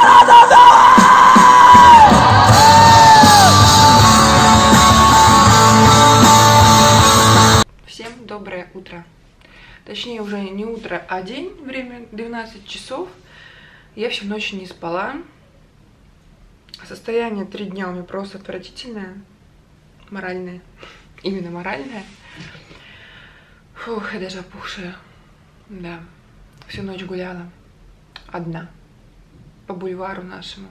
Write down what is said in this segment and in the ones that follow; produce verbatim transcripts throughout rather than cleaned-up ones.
Всем доброе утро. Точнее, уже не утро, а день. Время двенадцать часов. Я всю ночь не спала. Состояние три дня у меня просто отвратительное. Моральное. Именно моральное. Фух, я даже опухшая. Да. Всю ночь гуляла. Одна. По бульвару нашему.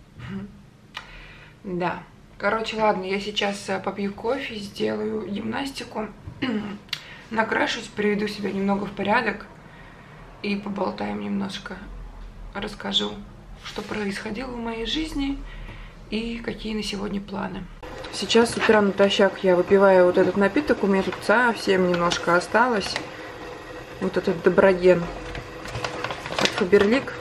Да. Короче, ладно, я сейчас попью кофе, сделаю гимнастику, накрашусь, приведу себя немного в порядок и поболтаем немножко. Расскажу, что происходило в моей жизни и какие на сегодня планы. Сейчас с утра натощак я выпиваю вот этот напиток, у меня тут совсем немножко осталось. Вот этот Доброген от Фаберлик.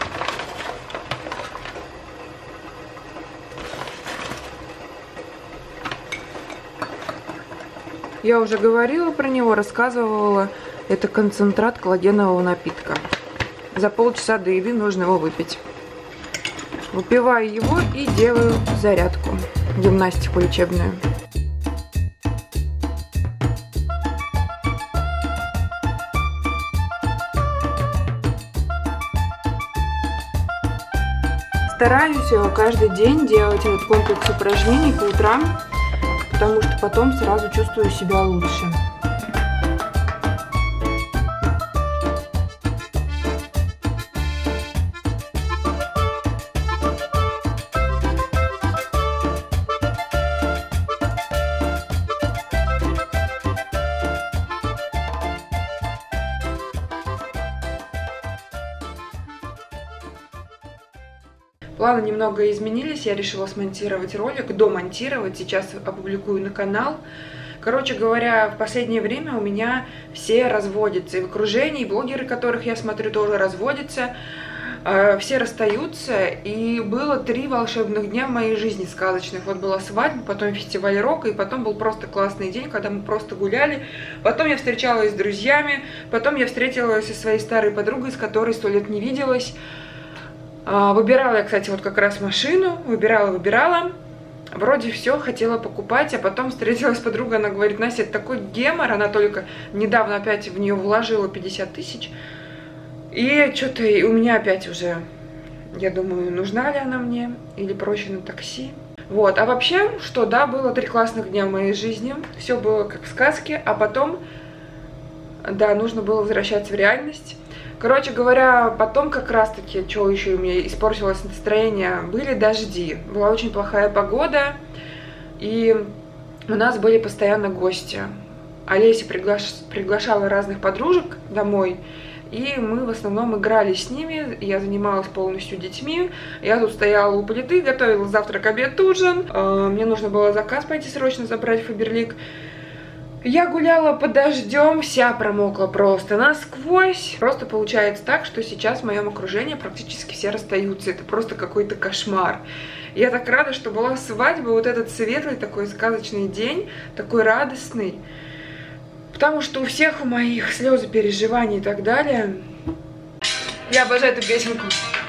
Я уже говорила про него, рассказывала. Это концентрат коллагенового напитка. За полчаса до еды нужно его выпить. Выпиваю его и делаю зарядку, гимнастику лечебную. Стараюсь каждый день делать этот комплекс упражнений по утрам, потому что потом сразу чувствую себя лучше. Планы немного изменились, я решила смонтировать ролик, домонтировать, сейчас опубликую на канал. Короче говоря, в последнее время у меня все разводятся, и в окружении, и блогеры, которых я смотрю, тоже разводятся, все расстаются, и было три волшебных дня в моей жизни сказочных. Вот была свадьба, потом фестиваль рока, и потом был просто классный день, когда мы просто гуляли. Потом я встречалась с друзьями, потом я встретилась со своей старой подругой, с которой сто лет не виделась. Выбирала я, кстати, вот как раз машину, выбирала, выбирала, вроде все хотела покупать, а потом встретилась подруга, она говорит: Настя, это такой гемор, она только недавно опять в нее вложила пятьдесят тысяч, и что-то у меня опять уже, я думаю, нужна ли она мне, или проще на такси. Вот, а вообще, что да, было три классных дня в моей жизни, все было как в сказке, а потом, да, нужно было возвращаться в реальность. Короче говоря, потом как раз-таки, что еще у меня испортилось настроение, были дожди. Была очень плохая погода, и у нас были постоянно гости. Олеся приглаш... приглашала разных подружек домой, и мы в основном играли с ними. Я занималась полностью детьми. Я тут стояла у плиты, готовила завтрак, обед, ужин. Мне нужно было заказ пойти срочно забрать в Фаберлик. Я гуляла под дождем, вся промокла просто насквозь. Просто получается так, что сейчас в моем окружении практически все расстаются. Это просто какой-то кошмар. Я так рада, что была свадьба, вот этот светлый такой сказочный день, такой радостный. Потому что у всех у моих слезы, переживаний и так далее. Я обожаю эту песенку.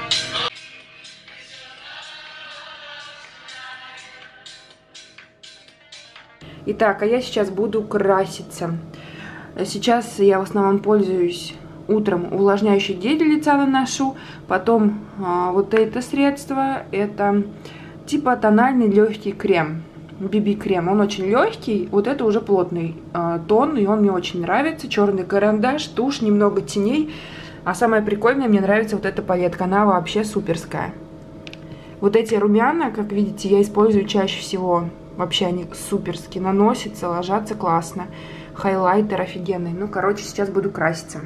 Итак, а я сейчас буду краситься. Сейчас я в основном пользуюсь утром увлажняющий гель для лица наношу. Потом а, вот это средство, это типа тональный легкий крем, би би-крем. Он очень легкий, вот это уже плотный а, тон, и он мне очень нравится. Черный карандаш, тушь, немного теней. А самое прикольное, мне нравится вот эта палетка, она вообще суперская. Вот эти румяна, как видите, я использую чаще всего. Вообще они суперски наносятся, ложатся классно. Хайлайтер офигенный. Ну, короче, сейчас буду краситься.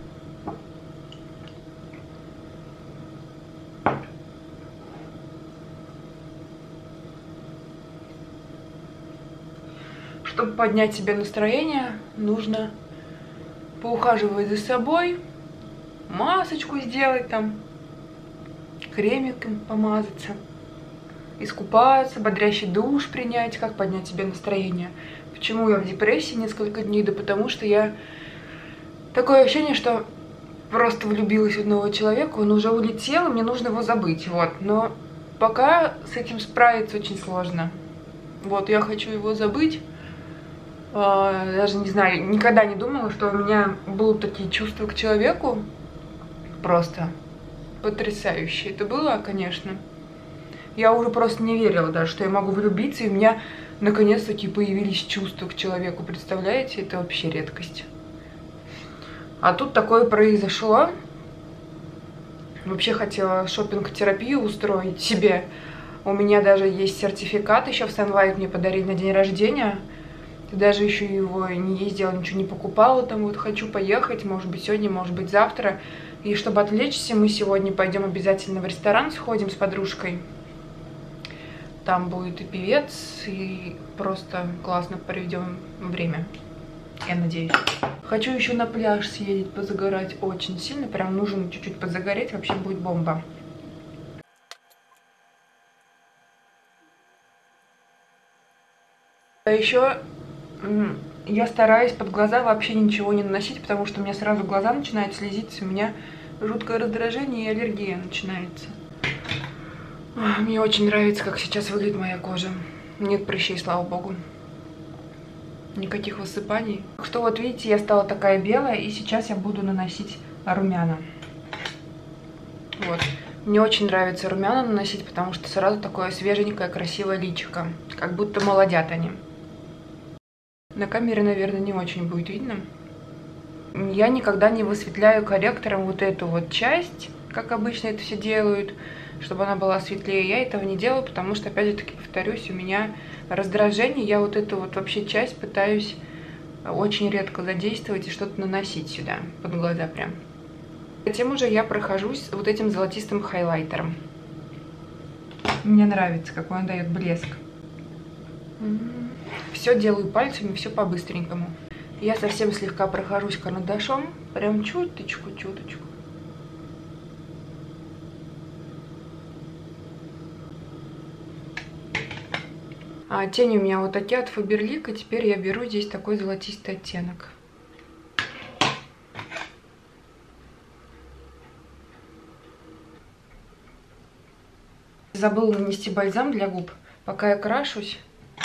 Чтобы поднять себе настроение, нужно поухаживать за собой, масочку сделать там, кремиком помазаться. Искупаться, бодрящий душ принять, как поднять себе настроение. Почему я в депрессии несколько дней? Да потому что я... Такое ощущение, что просто влюбилась в одного человека, он уже улетел, и мне нужно его забыть, вот. Но пока с этим справиться очень сложно. Вот, я хочу его забыть. Даже не знаю, никогда не думала, что у меня будут такие чувства к человеку. Просто потрясающе это было, конечно. Я уже просто не верила даже, что я могу влюбиться, и у меня наконец-таки появились чувства к человеку. Представляете, это вообще редкость. А тут такое произошло. Вообще хотела шопинг-терапию устроить себе. У меня даже есть сертификат, еще в Sunlight мне подарили на день рождения. Даже еще его не ездила, ничего не покупала. Там вот хочу поехать, может быть сегодня, может быть завтра. И чтобы отвлечься, мы сегодня пойдем обязательно в ресторан, сходим с подружкой. Там будет и певец, и просто классно проведем время. Я надеюсь. Хочу еще на пляж съездить, позагорать очень сильно. Прям нужно чуть-чуть подзагореть, вообще будет бомба. А еще я стараюсь под глаза вообще ничего не наносить, потому что у меня сразу глаза начинают слезиться, у меня жуткое раздражение и аллергия начинается. Мне очень нравится, как сейчас выглядит моя кожа. Нет прыщей, слава богу. Никаких высыпаний. Так что вот видите, я стала такая белая, и сейчас я буду наносить румяна. Вот. Мне очень нравится румяна наносить, потому что сразу такое свеженькое, красивое личико. Как будто молодят они. На камере, наверное, не очень будет видно. Я никогда не высветляю корректором вот эту вот часть, как обычно это все делают, чтобы она была светлее. Я этого не делаю, потому что, опять же таки, повторюсь, у меня раздражение. Я вот эту вот вообще часть пытаюсь очень редко задействовать и что-то наносить сюда, под глаза прям. Затем уже я прохожусь вот этим золотистым хайлайтером. Мне нравится, какой он дает блеск. Все делаю пальцами, все по-быстренькому. Я совсем слегка прохожусь карандашом, прям чуточку-чуточку. А тени у меня вот такие от Faberlic, и теперь я беру здесь такой золотистый оттенок. Забыла нанести бальзам для губ, пока я крашусь,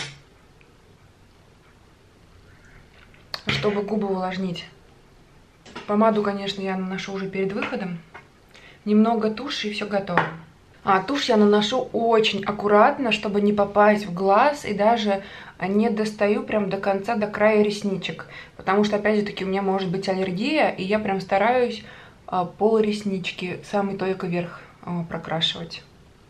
чтобы губы увлажнить. Помаду, конечно, я наношу уже перед выходом. Немного туши, и все готово. А тушь я наношу очень аккуратно, чтобы не попасть в глаз, и даже не достаю прям до конца, до края ресничек. Потому что, опять же таки, у меня может быть аллергия, и я прям стараюсь пол реснички, самый только верх прокрашивать.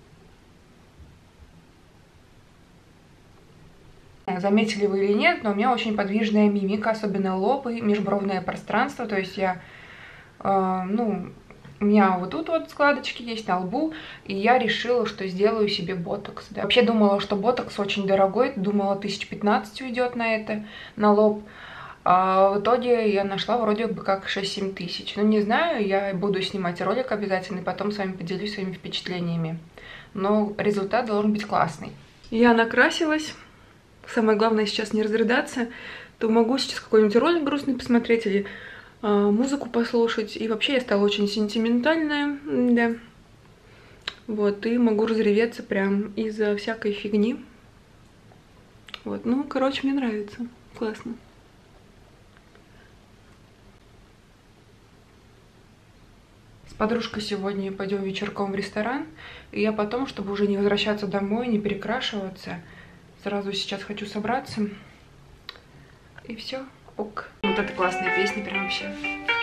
Заметили вы или нет, но у меня очень подвижная мимика, особенно лоб и межбровное пространство. То есть я, э, ну, у меня вот тут вот складочки есть на лбу, и я решила, что сделаю себе ботокс. Да. Вообще думала, что ботокс очень дорогой, думала, тысяч пятнадцать уйдет на это, на лоб. А в итоге я нашла вроде бы как шесть-семь тысяч. Ну, не знаю, я буду снимать ролик обязательно, и потом с вами поделюсь своими впечатлениями. Но результат должен быть классный. Я накрасилась. Самое главное сейчас не разрыдаться, то могу сейчас какой-нибудь ролик грустный посмотреть или э, музыку послушать. И вообще я стала очень сентиментальная, да. Вот, и могу разреветься прям из-за всякой фигни. Вот, ну, короче, мне нравится. Классно. С подружкой сегодня пойдем вечерком в ресторан. И я потом, чтобы уже не возвращаться домой, не перекрашиваться, сразу сейчас хочу собраться. И все, ок. Вот это классная песня, прям вообще.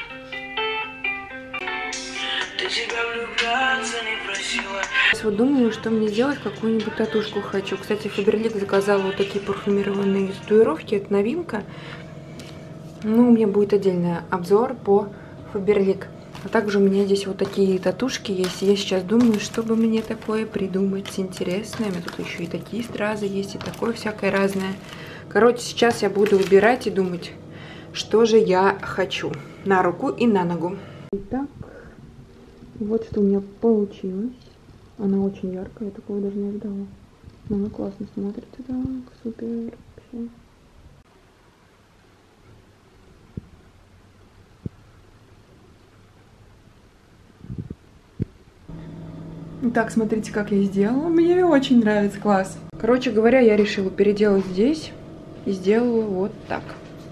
Сейчас вот думаю, что мне сделать, какую-нибудь татушку хочу. Кстати, Faberlic заказала вот такие парфюмированные татуировки, это новинка. Ну, у меня будет отдельный обзор по Faberlic. А также у меня здесь вот такие татушки есть. Я сейчас думаю, чтобы мне такое придумать интересное. У меня тут еще и такие стразы есть, и такое всякое разное. Короче, сейчас я буду выбирать и думать, что же я хочу. На руку и на ногу. Итак, вот что у меня получилось. Она очень яркая, я такого даже не ожидала. Но она классно смотрится, так, супер вообще. Так, смотрите, как я сделала. Мне очень нравится, класс. Короче говоря, я решила переделать здесь и сделала вот так.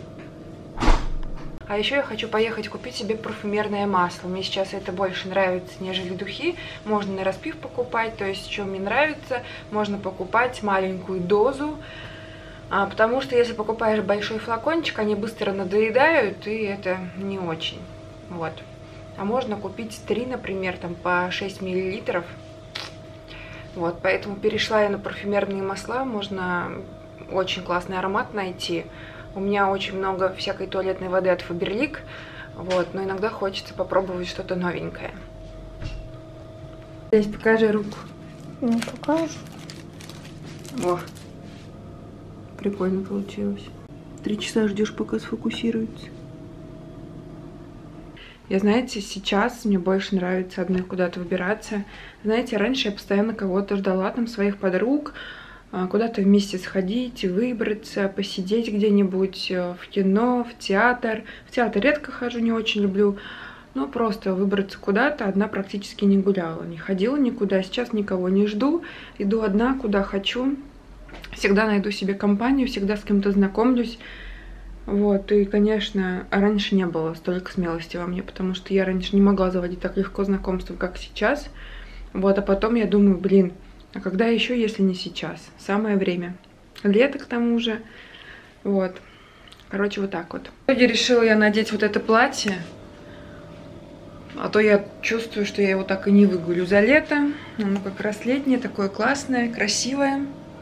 А еще я хочу поехать купить себе парфюмерное масло. Мне сейчас это больше нравится, нежели духи. Можно на распив покупать, то есть что мне нравится, можно покупать маленькую дозу. А, потому что если покупаешь большой флакончик, они быстро надоедают, и это не очень. Вот. А можно купить три, например, там по шесть миллилитров. Вот, поэтому перешла я на парфюмерные масла. Можно очень классный аромат найти. У меня очень много всякой туалетной воды от Faberlic, вот, но иногда хочется попробовать что-то новенькое. Здесь покажи руку. Не покажу. О, прикольно получилось. Три часа ждешь, пока сфокусируется. Я, знаете, сейчас мне больше нравится одной куда-то выбираться. Знаете, раньше я постоянно кого-то ждала, там, своих подруг, куда-то вместе сходить, выбраться, посидеть где-нибудь в кино, в театр. В театр редко хожу, не очень люблю, но просто выбраться куда-то. Одна практически не гуляла, не ходила никуда. Сейчас никого не жду, иду одна, куда хочу. Всегда найду себе компанию, всегда с кем-то знакомлюсь. Вот, и, конечно, раньше не было столько смелости во мне, потому что я раньше не могла заводить так легко знакомства, как сейчас. Вот, а потом я думаю, блин, а когда еще, если не сейчас? Самое время. Лето, к тому же. Вот. Короче, вот так вот. В итоге решила я надеть вот это платье. А то я чувствую, что я его так и не выгулю за лето. Оно как раз летнее, такое классное, красивое.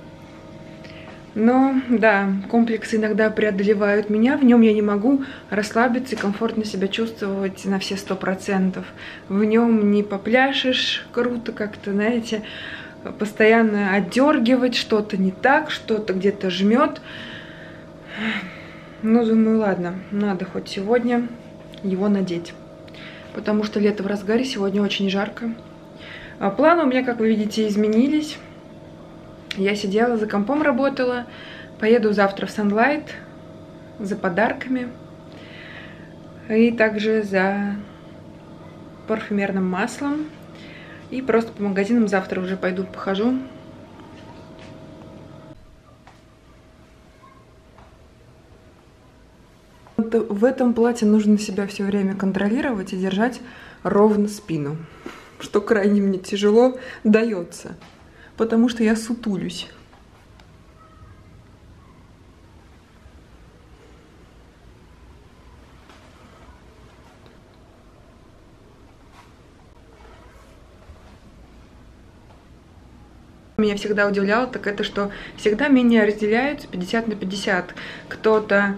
Но, да, комплексы иногда преодолевают меня. В нем я не могу расслабиться и комфортно себя чувствовать на все сто процентов. В нем не попляшешь круто как-то, знаете, постоянно отдергивать, что-то не так, что-то где-то жмет. Ну, думаю, ладно, надо хоть сегодня его надеть. Потому что лето в разгаре, сегодня очень жарко. А планы у меня, как вы видите, изменились. Я сидела, за компом работала. Поеду завтра в Sunlight за подарками. И также за парфюмерным маслом. И просто по магазинам завтра уже пойду похожу. В этом платье нужно себя все время контролировать и держать ровно спину. Что крайне мне тяжело дается. Потому что я сутулюсь. Меня всегда удивляло, так это, что всегда мнения разделяются пятьдесят на пятьдесят. Кто-то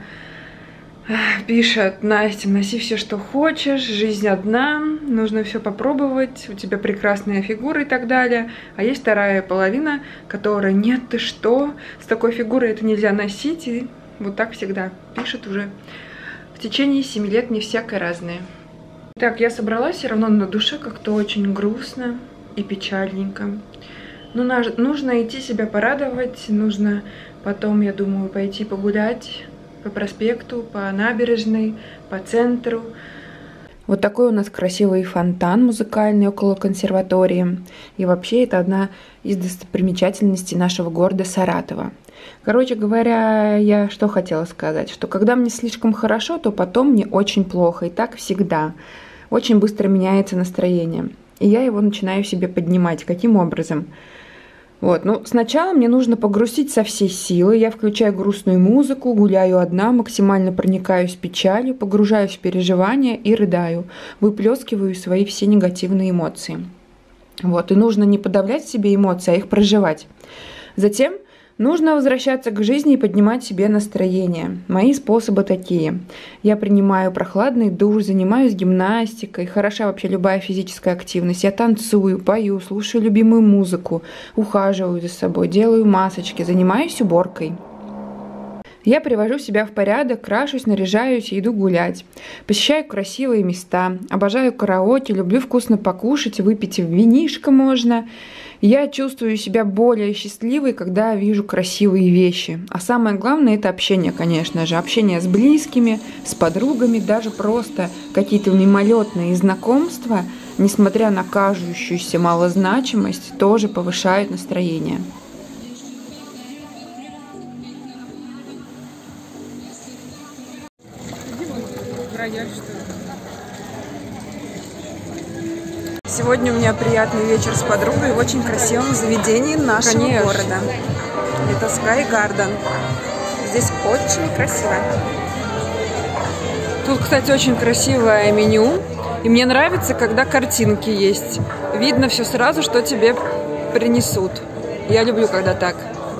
пишет: Настя, носи все, что хочешь, жизнь одна, нужно все попробовать, у тебя прекрасная фигура и так далее. А есть вторая половина, которая: нет, ты что, с такой фигурой это нельзя носить. И вот так всегда пишет уже в течение семи лет, не всякое разное. Так, я собралась, все равно на душе как-то очень грустно и печальненько. Ну, нужно идти себя порадовать, нужно потом, я думаю, пойти погулять по проспекту, по набережной, по центру. Вот такой у нас красивый фонтан музыкальный около консерватории. И вообще это одна из достопримечательностей нашего города Саратова. Короче говоря, я что хотела сказать, что когда мне слишком хорошо, то потом мне очень плохо. И так всегда. Очень быстро меняется настроение. И я его начинаю себе поднимать. Каким образом? Вот, ну, сначала мне нужно погрузить со всей силы. Я включаю грустную музыку, гуляю одна, максимально проникаюсь печалью, погружаюсь в переживания и рыдаю. Выплескиваю свои все негативные эмоции. Вот, и нужно не подавлять в себе эмоции, а их проживать. Затем нужно возвращаться к жизни и поднимать себе настроение. Мои способы такие. Я принимаю прохладный душ, занимаюсь гимнастикой, хороша вообще любая физическая активность. Я танцую, пою, слушаю любимую музыку, ухаживаю за собой, делаю масочки, занимаюсь уборкой. Я привожу себя в порядок, крашусь, наряжаюсь и иду гулять. Посещаю красивые места, обожаю караоке, люблю вкусно покушать, выпить винишко можно. Я чувствую себя более счастливой, когда вижу красивые вещи. А самое главное – это общение, конечно же. Общение с близкими, с подругами, даже просто какие-то мимолетные знакомства. несмотря на кажущуюся малозначимость, тоже повышают настроение. Сегодня у меня приятный вечер с подругой в очень красивом заведении нашего Конечно. города. Это Sky Garden. Здесь очень красиво. Тут, кстати, очень красивое меню. И мне нравится, когда картинки есть. Видно все сразу, что тебе принесут. Я люблю, когда так.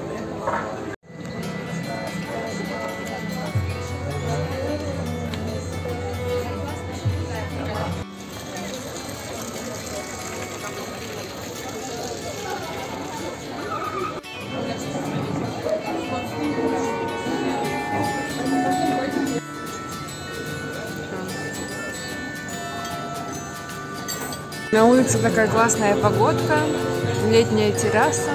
На улице такая классная погодка, летняя терраса.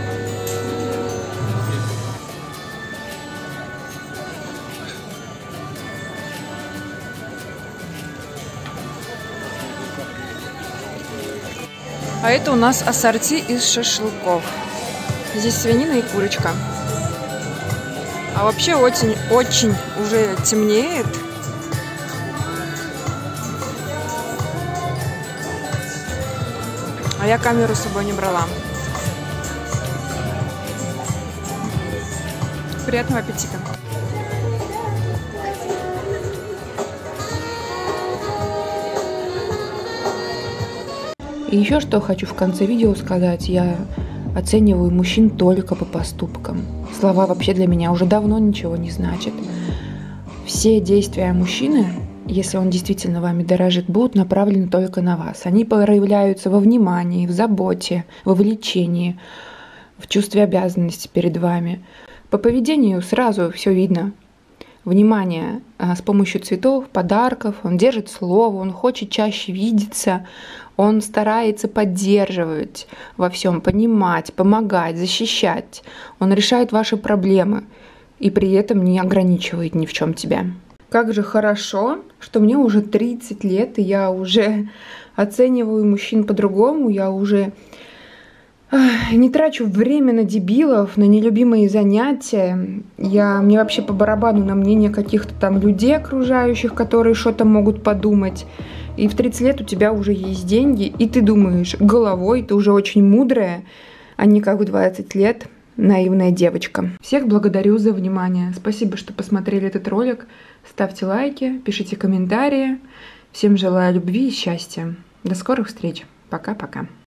А это у нас ассорти из шашлыков. Здесь свинина и курочка. А вообще очень-очень уже темнеет. А я камеру с собой не брала. Приятного аппетита! И еще что хочу в конце видео сказать. Я оцениваю мужчин только по поступкам. Слова вообще для меня уже давно ничего не значат. Все действия мужчины, если он действительно вами дорожит, будут направлены только на вас. Они проявляются во внимании, в заботе, во влечении, в чувстве обязанности перед вами. По поведению сразу все видно. Внимание с помощью цветов, подарков, он держит слово, он хочет чаще видеться, он старается поддерживать во всем, понимать, помогать, защищать. Он решает ваши проблемы и при этом не ограничивает ни в чем тебя. Как же хорошо, что мне уже тридцать лет, и я уже оцениваю мужчин по-другому, я уже не трачу время на дебилов, на нелюбимые занятия. Я, мне вообще по барабану на мнение каких-то там людей окружающих, которые что-то могут подумать. И в тридцать лет у тебя уже есть деньги, и ты думаешь головой, ты уже очень мудрая, а не как в двадцать лет наивная девочка. Всех благодарю за внимание. Спасибо, что посмотрели этот ролик. Ставьте лайки, пишите комментарии. Всем желаю любви и счастья. До скорых встреч. Пока-пока.